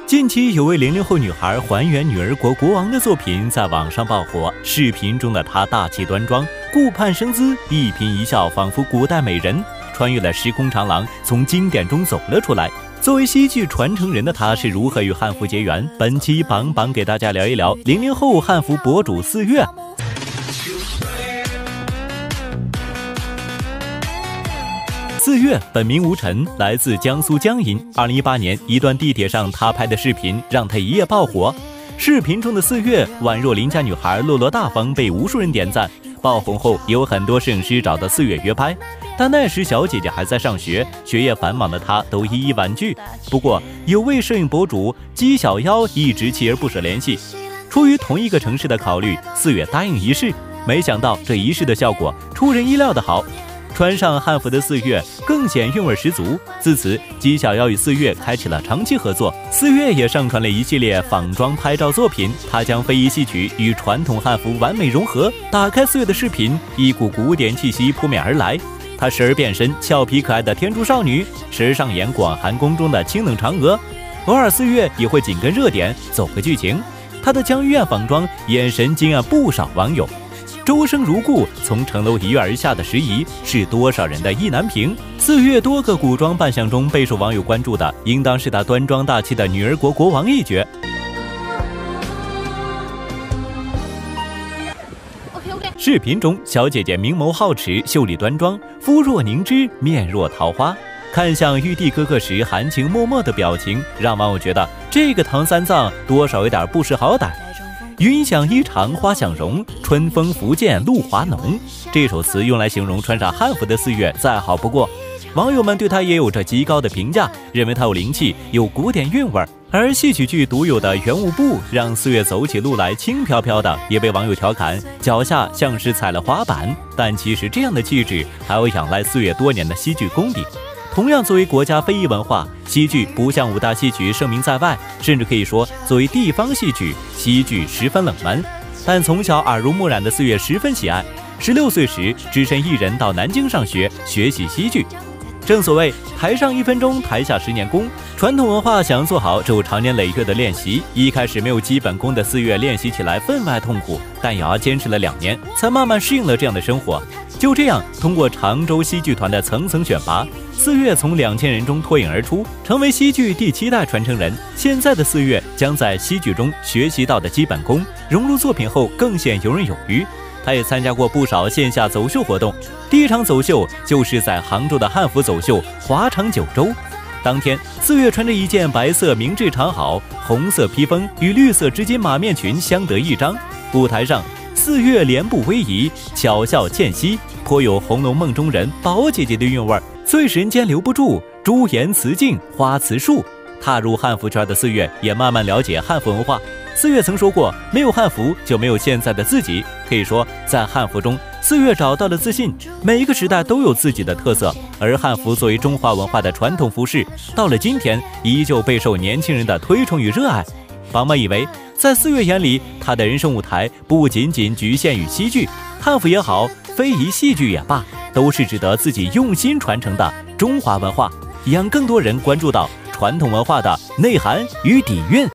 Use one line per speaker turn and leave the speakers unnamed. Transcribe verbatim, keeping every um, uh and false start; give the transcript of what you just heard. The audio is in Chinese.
近期有位零零后女孩还原女儿国国王的作品在网上爆火，视频中的她大气端庄、顾盼生姿，一颦一笑仿佛古代美人，穿越了时空长廊，从经典中走了出来。作为戏剧传承人的她是如何与汉服结缘？本期榜榜给大家聊一聊零零后汉服博主四月。四月本名吴晨，来自江苏江阴。二零一八年，一段地铁上他拍的视频让他一夜爆火。视频中的四月宛若邻家女孩，落落大方，被无数人点赞。爆红后，有很多摄影师找到四月约拍，但那时小姐姐还在上学，学业繁忙的她都一一婉拒。不过，有位摄影博主姬小妖一直锲而不舍联系，出于同一个城市的考虑，四月答应一试。没想到这一试的效果出人意料的好。穿上汉服的四月更显韵味十足，自此姬小妖与四月开启了长期合作。四月也上传了一系列仿妆拍照作品，她将非遗戏曲与传统汉服完美融合。打开四月的视频，一股古典气息扑面而来。她时而变身俏皮可爱的天竺少女，时而上演广寒宫中的清冷嫦娥，偶尔四月也会紧跟热点走个剧情。她的江玉燕仿妆眼神惊艳不少网友。周生如故从城楼一跃而下的时宜是多少人的意难平。四月多个古装扮相中备受网友关注的，应当是她端庄大气的女儿国国王一角。视频中，小姐姐明眸皓齿，秀丽端庄，肤若凝脂，面若桃花，看向玉帝哥哥时含情脉脉的表情，让网友觉得这个唐三藏多少有点不识好歹。云想衣裳花想容，春风拂槛露华浓。这首词用来形容穿上汉服的四月再好不过。网友们对她也有着极高的评价，认为她有灵气，有古典韵味。而戏曲剧独有的圆舞步让四月走起路来轻飘飘的，也被网友调侃脚下像是踩了滑板。但其实这样的气质还要仰赖四月多年的戏剧功底。同样作为国家非遗文化，戏剧不像五大戏曲声名在外，甚至可以说作为地方戏曲，戏剧十分冷门。但从小耳濡目染的四月十分喜爱，十六岁时只身一人到南京上学，学习戏剧。正所谓台上一分钟，台下十年功。传统文化想做好，只有长年累月的练习。一开始没有基本功的四月练习起来分外痛苦，但也要坚持了两年，才慢慢适应了这样的生活。就这样，通过常州戏剧团的层层选拔，四月从两千人中脱颖而出，成为戏剧第七代传承人。现在的四月将在戏剧中学习到的基本功融入作品后，更显游刃有余。他也参加过不少线下走秀活动，第一场走秀就是在杭州的汉服走秀华场九州。当天，四月穿着一件白色明制长袄，红色披风与绿色织金马面裙相得益彰。舞台上，四月莲步逶迤，巧笑倩兮，颇有《红楼梦》中人宝姐姐的韵味。最使人间留不住，朱颜辞镜花辞树。踏入汉服圈的四月也慢慢了解汉服文化。四月曾说过，没有汉服就没有现在的自己。可以说，在汉服中，四月找到了自信。每一个时代都有自己的特色，而汉服作为中华文化的传统服饰，到了今天依旧备受年轻人的推崇与热爱。宝妈以为，在四月眼里，她的人生舞台不仅仅局限于戏剧，汉服也好，非遗戏剧也罢，都是值得自己用心传承的中华文化，也让更多人关注到传统文化的内涵与底蕴。